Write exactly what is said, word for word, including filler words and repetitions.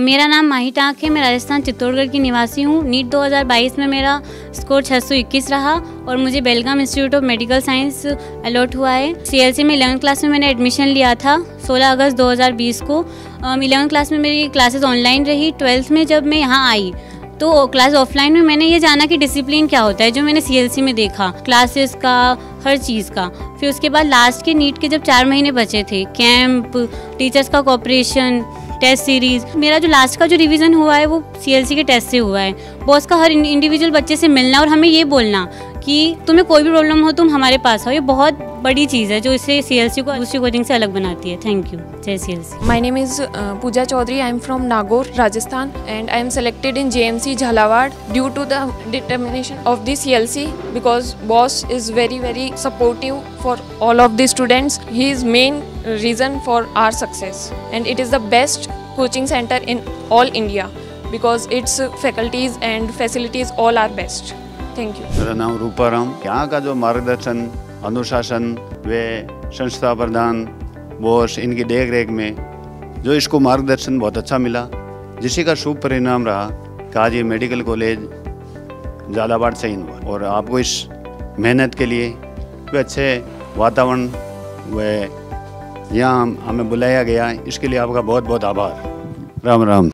मेरा नाम माही टाक है। मैं राजस्थान चित्तौड़गढ़ की निवासी हूँ। नीट दो हज़ार बाईस में मेरा स्कोर छह सौ इक्कीस रहा और मुझे Belgaum institute of medical science allot हुआ है। सीएलसी में इलेवंथ क्लास में मैंने एडमिशन लिया था सोलह अगस्त दो हज़ार बीस को। इलेवंथ क्लास में मेरी क्लासेस ऑनलाइन रही। ट्वेल्थ में जब मैं यहाँ आई तो क्लास ऑफलाइन में मैंने ये जाना कि डिसिप्लिन क्या होता है, जो मैंने सीएलसी में देखा, क्लासेस का, हर चीज़ का। फिर उसके बाद लास्ट के नीट के जब चार महीने बचे थे, कैंप, टीचर्स का कोऑपरेशन, टेस्ट सीरीज़, मेरा जो लास्ट का जो रिवीजन हुआ है वो सीएलसी के टेस्ट से हुआ है। बॉस का हर इंडिविजुअल बच्चे से मिलना और हमें ये बोलना कि तुम्हें कोई भी प्रॉब्लम हो तुम हमारे पास आओ, ये बहुत बड़ी चीज़ है जो इसे सीएलसी को दूसरी कोचिंग से अलग बनाती है। Thank you. जय CLC. My name is Pooja Chaudhary. I am from Nagaur, Rajasthan, and I am selected in J M C Jhalawad due to the determination of the C L C because boss is very very supportive for all of the students. He is main reason for our success and it is the best coaching center in all India because its faculties and facilities all are best. Thank you. मेरा नाम रूपाराम। यहाँ का जो मार्गदर्शन, अनुशासन व संस्था प्रधान, boss, इनकी देख रेख में जो इसको मार्गदर्शन बहुत अच्छा मिला, जिसी का शुभ परिणाम रहा कि आज ये मेडिकल कॉलेज झालावाड़ चयन हुआ। और आपको इस मेहनत के लिए वे अच्छे वातावरण व यहाँ हमें बुलाया गया, इसके लिए आपका बहुत बहुत आभार। राम राम।